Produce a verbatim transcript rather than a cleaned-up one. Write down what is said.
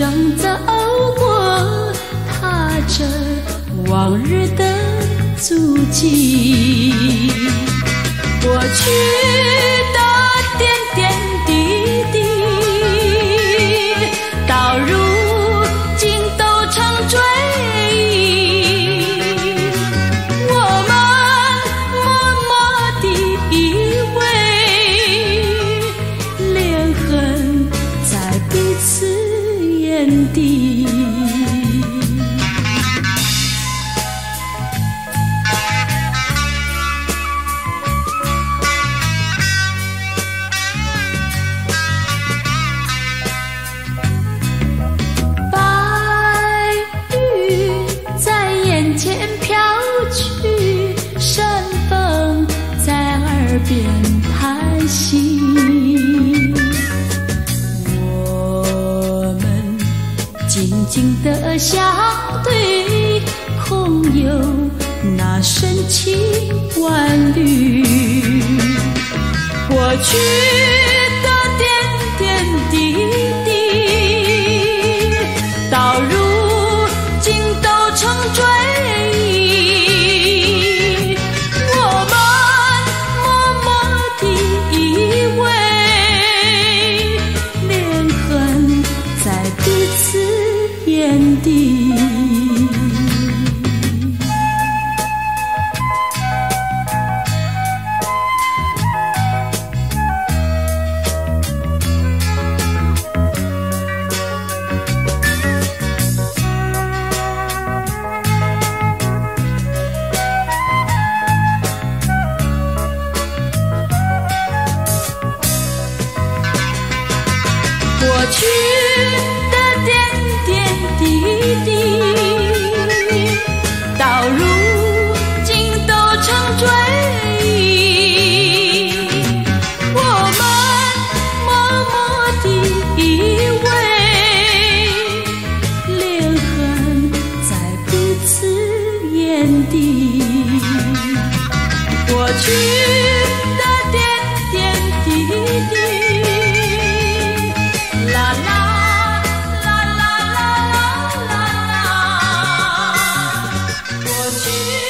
走过，踏着往日的足迹，过去的点点滴滴，到如今都成追忆。我们默默地依偎，连痕在彼此眼底。前飘去，山风在耳边叹息。我们静静地相对，空有那深情万缕。过去的点点滴滴，到如今都成追忆。眼底，过去的点点滴滴，到如今都成追忆。我们默默地依偎，连痕在彼此眼底。过去的点点滴滴，啦啦啦啦啦啦啦啦，过去。